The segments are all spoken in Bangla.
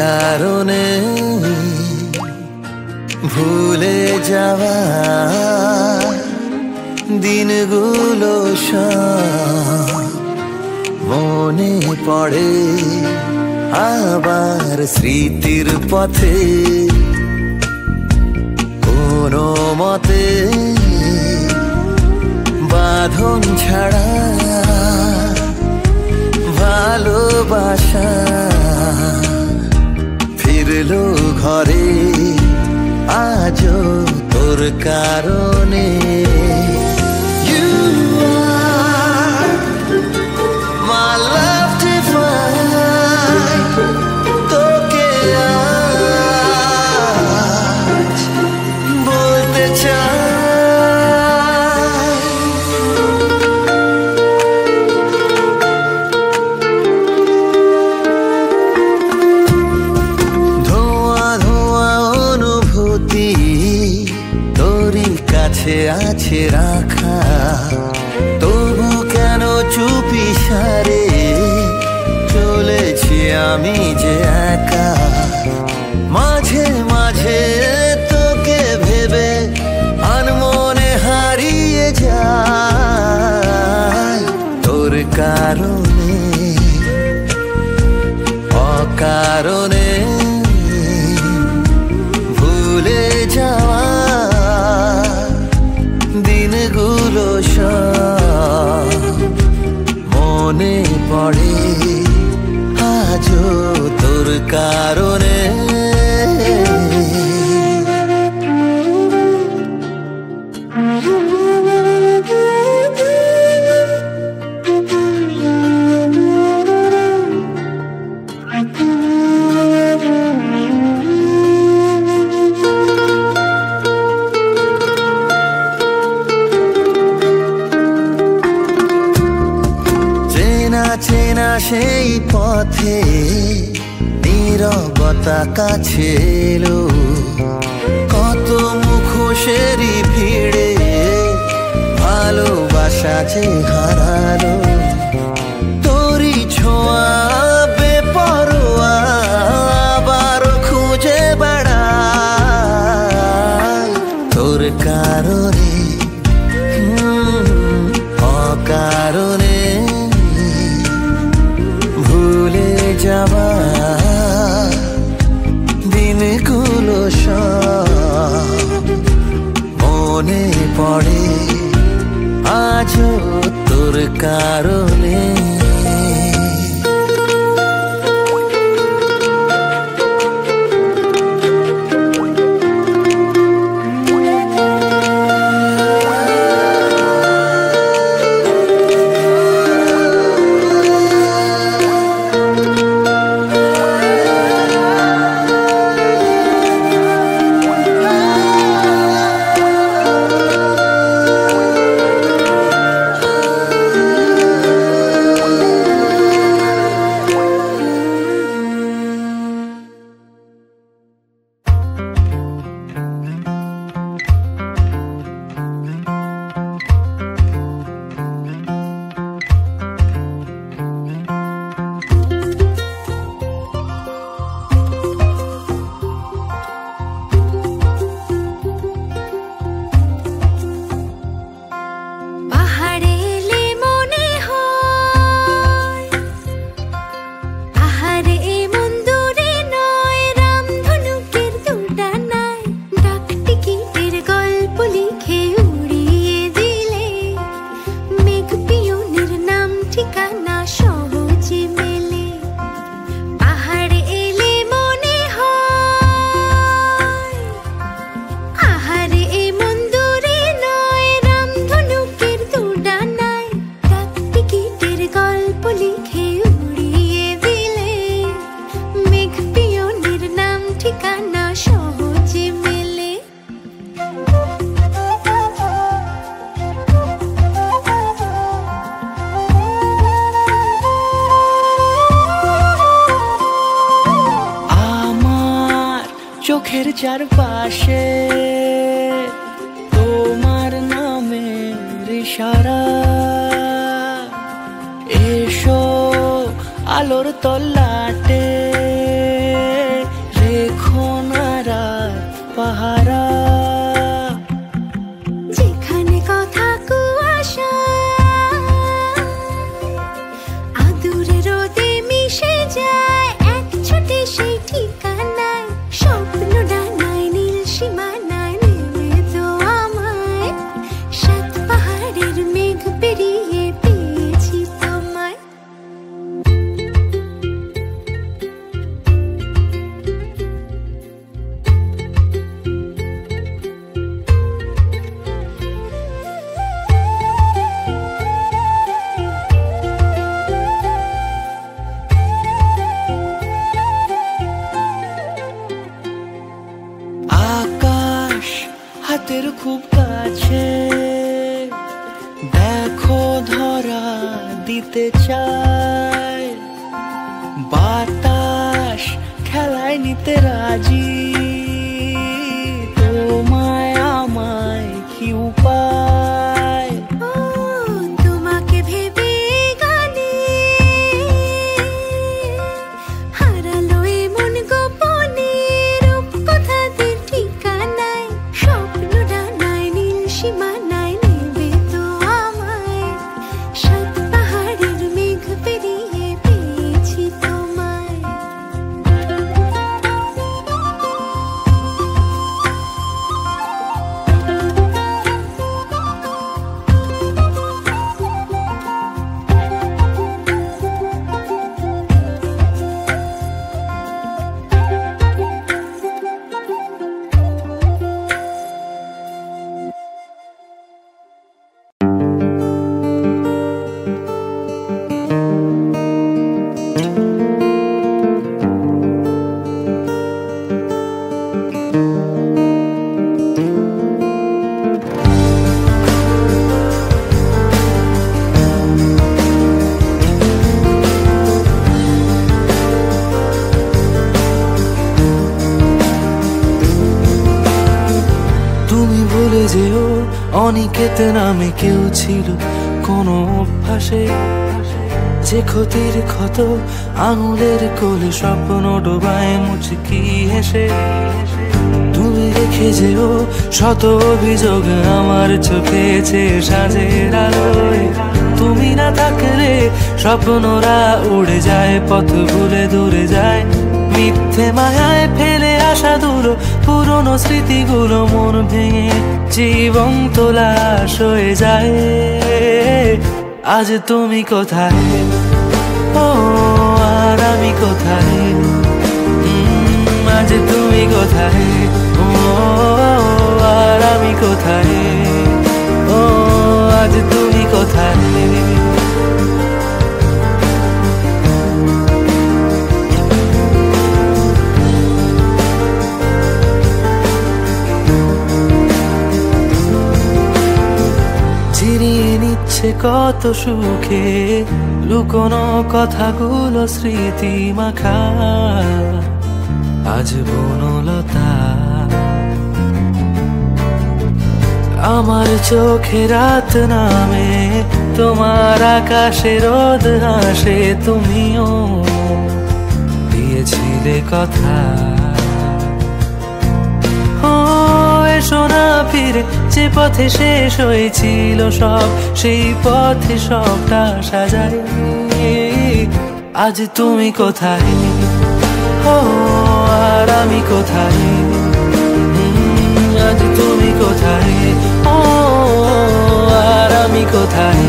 কারণে ভুলে যাওয়া দিনগুলো সব মনে পড়ে আবার স্মৃতির পথে কোনো মতে বাঁধন ছাড়া ভালোবাসা ফিরলো ঘরে আজও তোর কারণে। You are my love divine, তোকে আজ বলতে চাই। আছে রাখা তবু কেন চুপি সারে চলেছি আমি যে একা। মাঝে মাঝে তোকে ভেবে আনমনে হারিয়ে যায় তোর কারণে অকারণে ভুলে যাওয়া দিনগুলো সব মনে পড়ে আজও তোর কারণে। চেনা সেই পথে নীরবতা কাছে এলো কত মুখোশেরই ভিড়ে ভালোবাসা যে হারালো তোরই ছোঁয়া বেপরোয়া আবার খুঁজে বেড়াই তোর কারণে অকারণে ভুলে যাওয়া দিনগুলো সব মনে পড়ে আজও তোর কারণে। চোখের চারপাশে তোমার নামের ইশারা, এসো আলোর তল্লাটে সেই ঠিকানায় স্বপ্ন ডানায় নীল সীমানায় নেমে তো আমায় সাত পাহাড়ের মেঘ পেরিয়ে পেয়েছি তোমায়। আকাশ হাতের খুব কাছে, দেখো ধরা দিতে চায়, বাতাস খেলায় নিতে রাজি, তোমায় আমায় কি উপায়। ও তোমাকে ভেবে গানে হারালো এমন গোপনে রূপকথাদের ঠিকানায় স্বপ্ন ডানায় নীল সীমানায় নেবে তো আমায় সাত পাহাড়ের মেঘ পেরিয়ে পেয়েছি তোমায়। তুমি ভুলে যেও অনিকেত নামে কেউ ছিল কোনো অভ্যাসে, যে ক্ষতির ক্ষত আঙুলের কোলে স্বপ্ন ডোবায় মুচকি হেসে। তুমি রেখে যেও শত অভিযোগ আমার চোখে চেয়ে সাজের আলোয়, তুমি না থাকলে স্বপ্নরা উড়ে যায় পথ ভুলে দূরে যায়, মিথ্যে মায়ায় ফেলে আসা দূর পুরনো স্মৃতিগুলো মন ভেঙে জীবন তোলাশ হয়ে যায়। আজ তুমি কোথায়, ও আর আমি কোথায়, আজ তুমি কোথায়, ও আর আমি কোথায়, ও আজ তুমি কোথায়। চিরিয়ে নিচ্ছে কত সুখে লুকোনো কথাগুলো স্মৃতি মাখা, আজ বনলতা আমার চোখে রাত নামে, তোমার আকাশে রোদ হাসে, তুমিও দিয়েছিলে কথা। ও এসো না ফিরে যে পথে শেষ হয়েছিল সব, সেই পথে সবটা সাজাই। আজ তুমি কোথায়, ও আর আমি কোথায়, আজ তুমি কোথায়, ও আর আমি কোথায়।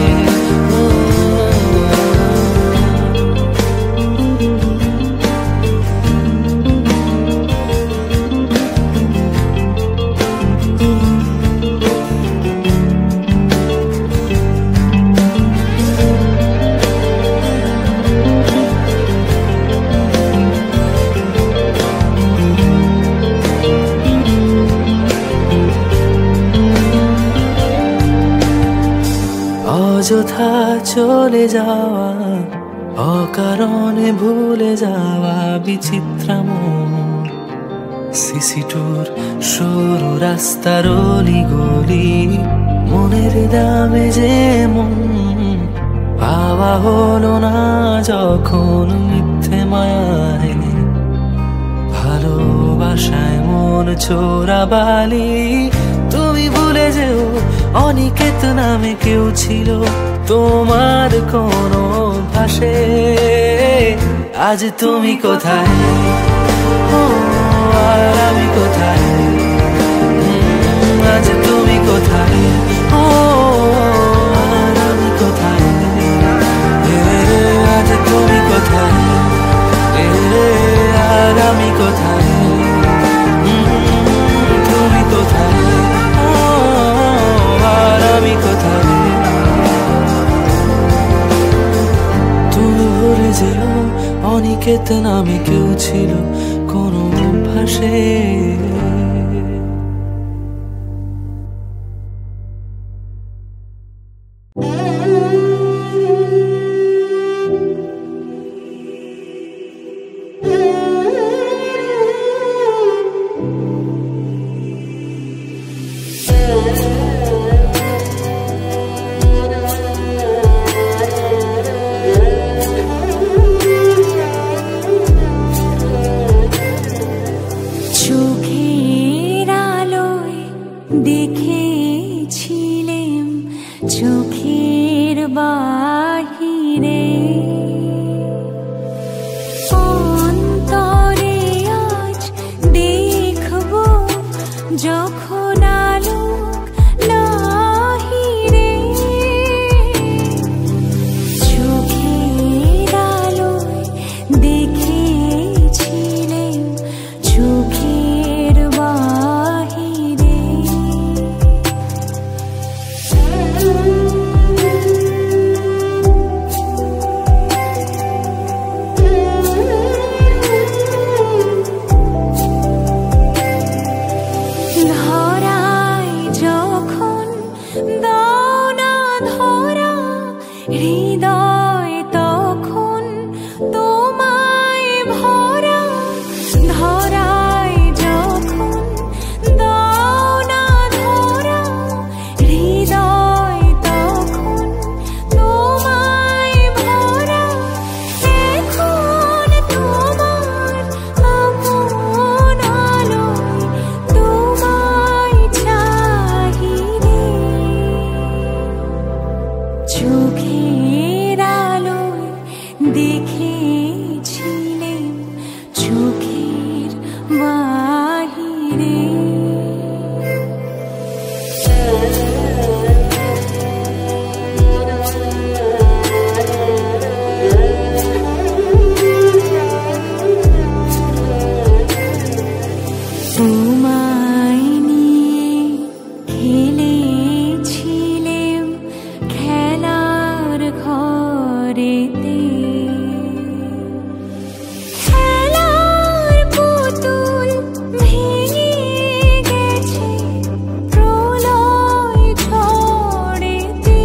অযথা চলে যাওয়া, অকারণে ভুলে যাওয়া বিচিত্র মন, সিসিটুর সরু রাস্তার অলি গলি, মনের দামে যে মন পাওয়া হলো না যখন মিথ্যে মায়ায়, ভালোবাসায় মন চোরা বালি। তুমি ভুলে যেও অনিকেত নামে কেউ ছিল তোমার কোনো ভাষে, আজ আজ তুমি কোথায়, ও আর আমি কোথায়, আজ তুমি কোথায়, ও আর আমি কোথায়, আজ তুমি কোথায়, আর আমি কোথায়, তুমি কোথায়, ও আর আমি কোথায়। তুমি ভুলে যেও অনিকেত নামে কেউ ছিল কোনো অভ্যাসে। চোখের বাহিরে অন্তরে আজ দেখব যখন আলোক নাহিরে, চোখের আলোয় দেখেছিলেন চোখের বাহিরে। হৃদয় তখন তোমায় ভরা, ধরায় যখন দাও না ধরা, হৃদয় তখন তোমায় ভরা। এখন তোমার আপন আলোয় তোমায় চাহিরে, চোখের আলোয় দেখেছিলেন চোখের বাহিরে। তোমায় নিয়ে খেলেছিলেম খেলার ঘরেতে, খেলার পুতুল ভেঙে গেছে প্রলয় ঝড়েতে।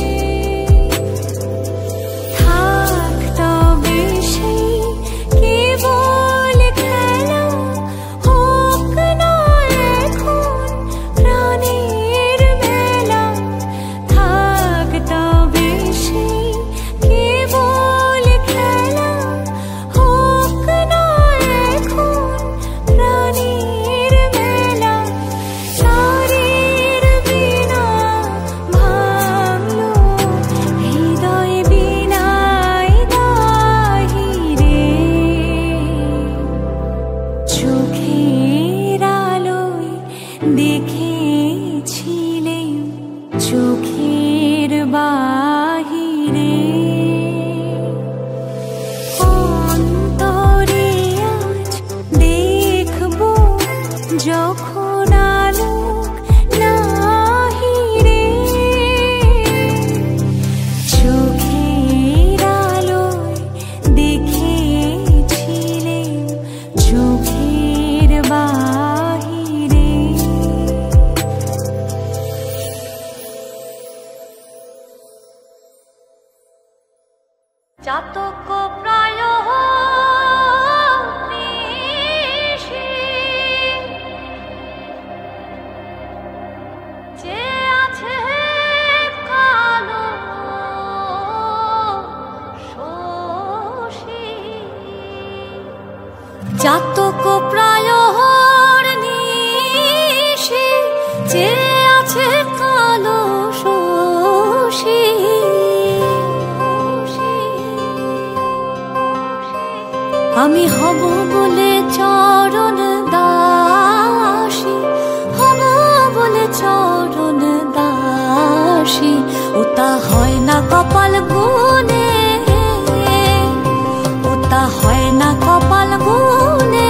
থাক তবে সেই কেবল খেলা, হোক না এখন প্রাণের মেলা। থাক তবে সেই কেবল খেলা, হোক না এখন প্রাণের মেলা। তারের বিনা ভাঙলো হৃদয় বিনায় দাহিরে, চোখের আলোয় দেখেছিলেন চোখের বাহিরে। অন্তরে আজ দেখব যখন আলোক নাহিরে, চোখের আলোয় দেখেছিলেন চোখের বাহিরে। চাতক প্রায় নিশি, যে আছে কালো শোষী। চাতক প্রায় নিশি, যে আছে কালো শোষী। আমি হব বলে চরণ দাসী, হব বলে চরণ দাসী, ওটা হয় না কপাল গুনে, ওটা হয় না কপাল গুনে।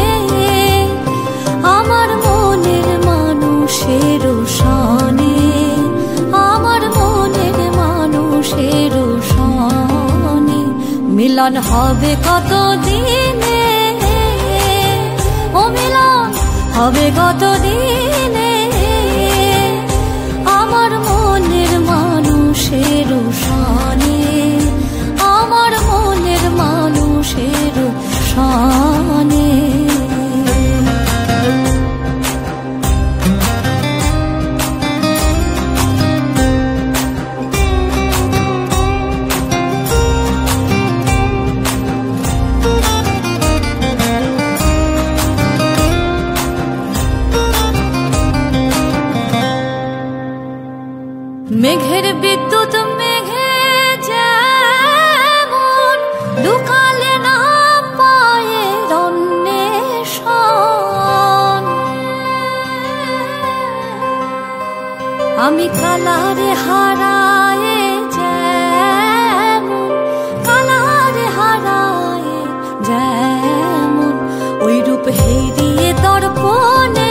আমার মনের মানুষের সনে, আমার মনের মানুষের সনে মিলন হবে কত দিনে, ও মিলন হবে কত দিনে। আমার মনের মানুষের সনে, আমার মনের মানুষের সনে। মেঘের বিদ্যুৎ মেঘে যেমন লুকালে না পায়ের অন্বেষণ, আমি কালারে হারায়ে যেমন, কালারে হারায়ে যেমন ওই রূপ হেরিয়ে দর্পণে,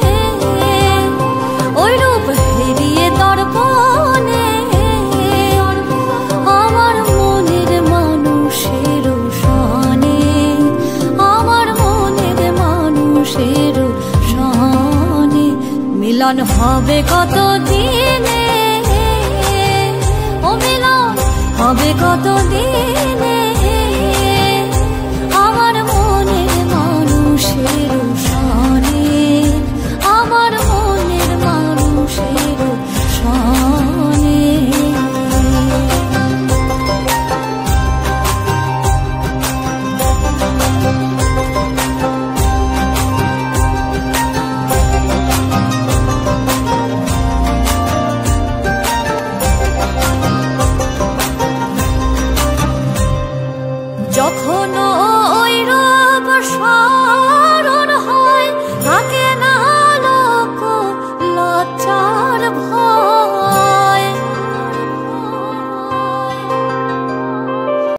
ওই রূপ হেরিয়ে দর্পণে। আমার মনের মানুষের সনে, আমার মনের মানুষের সনে মিলন হবে কত দিনে, ও মিলন হবে কত দিনে। আমার মনের মানুষের সনে, আমার মনের মানুষের সনে। যখন